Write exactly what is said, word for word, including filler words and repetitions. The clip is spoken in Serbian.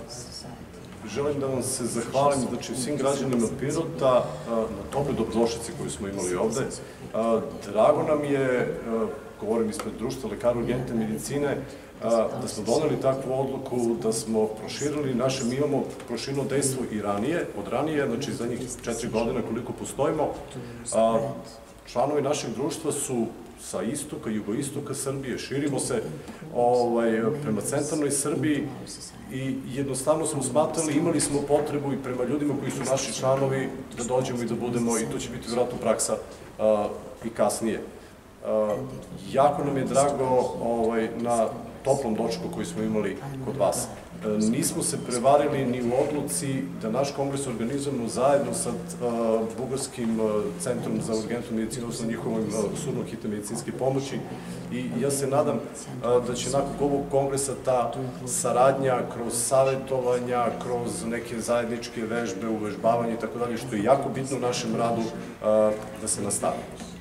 želim da vam se zahvalim, znači, svim građanima Pirota na tople dobrodošlici koju smo imali ovde. Drago nam je, govorim ispred društva lekara urgentne medicine, da smo doneli takvu odluku, da smo proširili naše, mi imamo prošireno dejstvo i ranije, od ranije, znači za njih četiri godina koliko postojimo. Članovi našeg društva su sa istoka, jugoistoka Srbije, širimo se prema centralnoj Srbiji i jednostavno smo smatrali, imali smo potrebu i prema ljudima koji su naši članovi da dođemo i da budemo, i to će biti vjerojatno praksa i kasnije. Jako nam je drago na toplom dočku koji smo imali kod vas. Nismo se prevarili ni u odluci da naš kongres organizujemo zajedno sa Bugarskim centrom za urgentnu medicinu, odnosno njihovom službom hitne medicinske pomoći, i ja se nadam da će nakon ovog kongresa ta saradnja kroz savjetovanja, kroz neke zajedničke vežbe, uvežbavanje i tako dalje, što je jako bitno u našem radu, da se nastavi.